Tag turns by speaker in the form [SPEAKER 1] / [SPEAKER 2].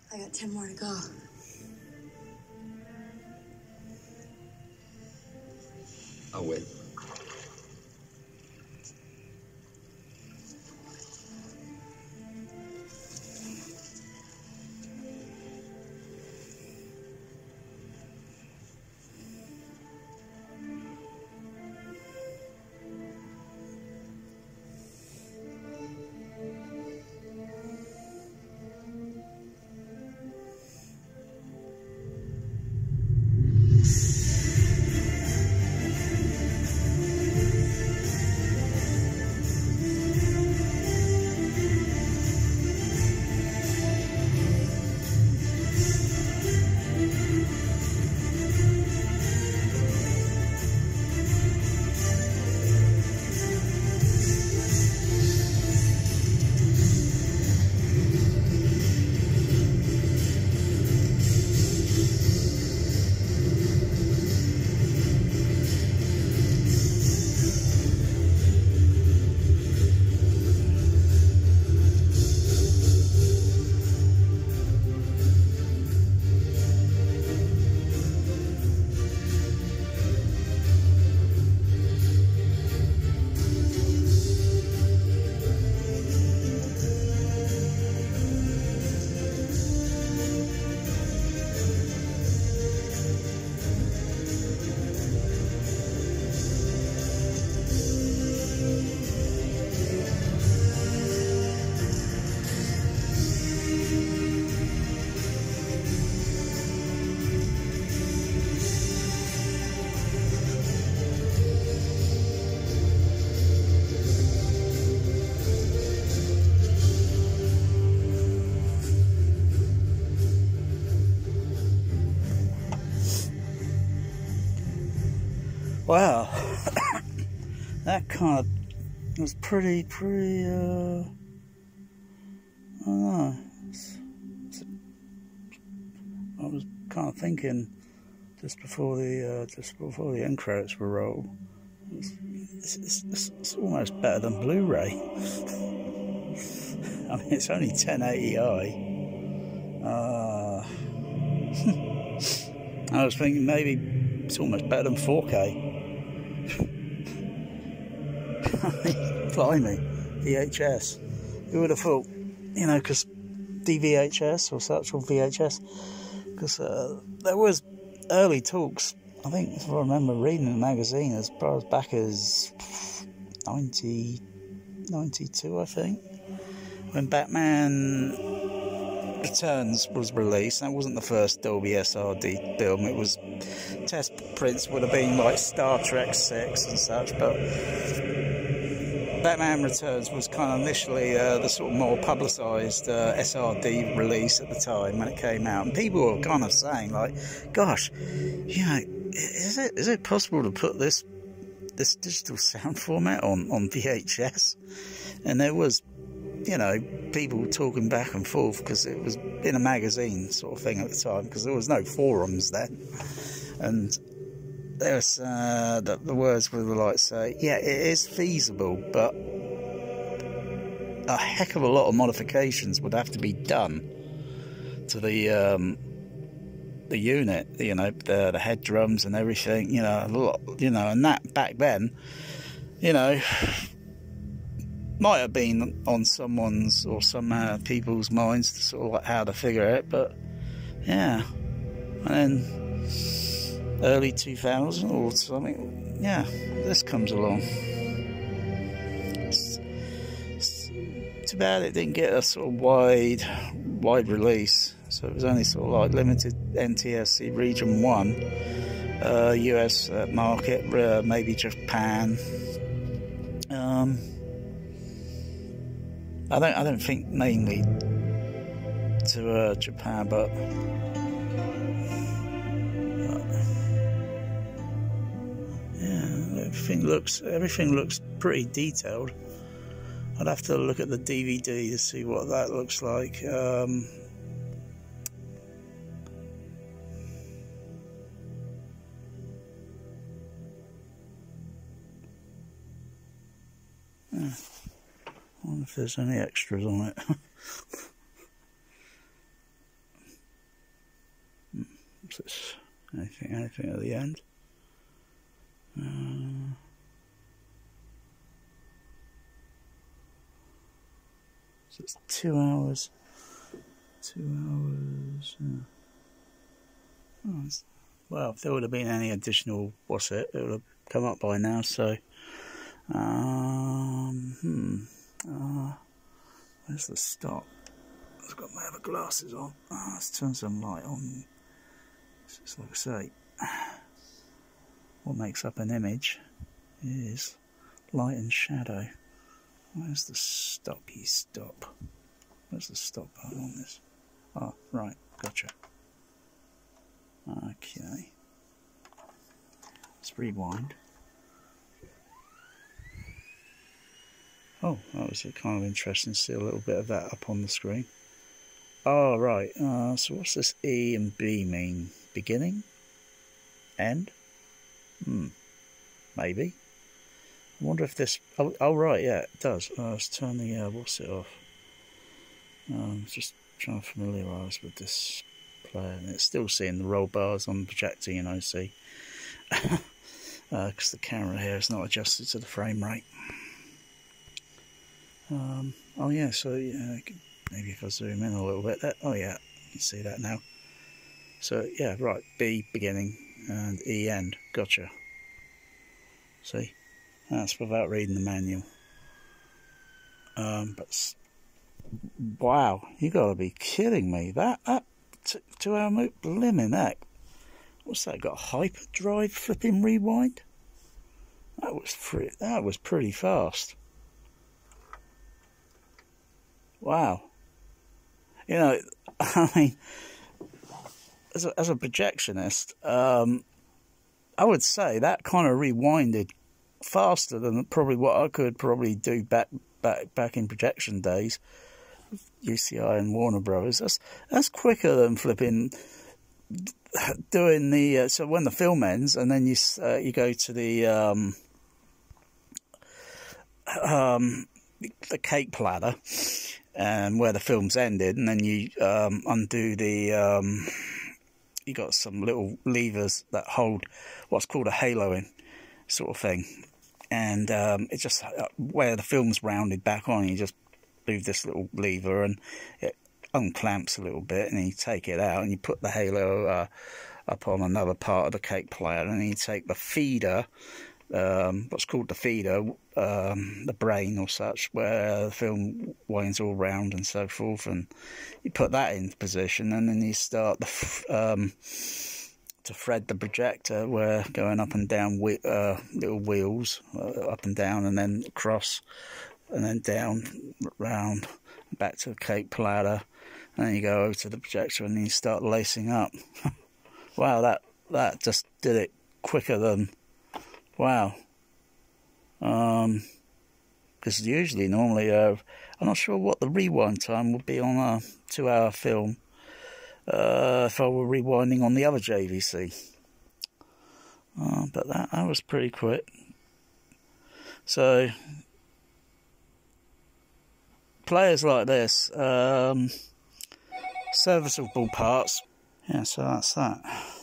[SPEAKER 1] I got 10 more to go.
[SPEAKER 2] I'll wait.
[SPEAKER 3] Wow, that kind of was pretty, I don't know. I was kind of thinking just before the end credits were rolled, it's almost better than Blu-ray. I mean, it's only 1080i. I was thinking maybe it's almost better than 4K. Blimey, VHS. Who would have thought, you know, because DVHS or such, or VHS, because there was early talks, I think, if I remember reading in the magazine, as far as back as 92, I think, when Batman Returns was released. That wasn't the first Dolby SRD film. It was, test prints would have been like Star Trek 6 and such, but Batman Returns was kind of initially the sort of more publicised SRD release at the time when it came out, and people were kind of saying like, "Gosh, you know, is it possible to put this digital sound format on VHS?" And there was, you know, people talking back and forth because it was in a magazine sort of thing at the time, because there was no forums then, and there was the words were like, say, yeah, it is feasible, but a heck of a lot of modifications would have to be done to the unit, you know, the head drums and everything, you know, a lot, you know, and that back then, you know, might have been on someone's or some people's minds to sort of like how to figure it, but yeah, and then early 2000 or something, yeah, this comes along. It's too bad it didn't get a sort of wide release, so it was only sort of like limited NTSC region 1, US market, maybe Japan. I don't think mainly to Japan, but yeah, everything looks pretty detailed. I'd have to look at the DVD to see what that looks like. Yeah. I wonder if there's any extras on it. What's this? Anything at the end? So it's 2 hours. 2 hours. Oh, well, if there would have been any additional, it would have come up by now. So, where's the stop? I've got my other glasses on. Let's turn some light on. Just like I say, what makes up an image is light and shadow. Where's the stoppy stop? Where's the stop button on this? Oh, right, gotcha. Okay. Let's rewind. Oh, that was kind of interesting to see a little bit of that up on the screen. Oh, right. So what's this E and B mean? Beginning? End? Maybe. I wonder if this... Oh right, yeah, it does. Let's turn the... what's it off? Just trying to familiarise with this player. And it's still seeing the roll bars on the projector, you know, see. Because the camera here is not adjusted to the frame rate. Oh yeah, so maybe if I zoom in a little bit. Oh yeah, you can see that now. So yeah, right, B beginning and E end. Gotcha. See, that's without reading the manual. But wow, you gotta be kidding me! That 2 hour movie, blimmin' heck! What's that? Got hyperdrive flipping rewind? That was pretty fast. Wow. You know, I mean, as a projectionist, I would say that kind of rewinded faster than probably what I could probably do back in projection days, UCI and Warner Brothers. That's quicker than flipping doing the so when the film ends and then you go to the cake platter and where the film's ended, and then you undo the you got some little levers that hold what's called a haloing sort of thing, and it's just where the film's rounded back on, you just move this little lever and it unclamps a little bit, and you take it out and you put the halo up on another part of the cake platter, and then you take the feeder, what's called the feeder, the brain or such, where the film winds all round and so forth, and you put that into position, and then you start to thread the projector, where going up and down little wheels, up and down, and then across, and then down, round, back to the cake platter, and then you go over to the projector and then you start lacing up. Wow, that just did it quicker than... Wow. Because normally, I'm not sure what the rewind time would be on a 2 hour film if I were rewinding on the other JVC. But that was pretty quick. So, players like this, serviceable parts. Yeah, so that's that.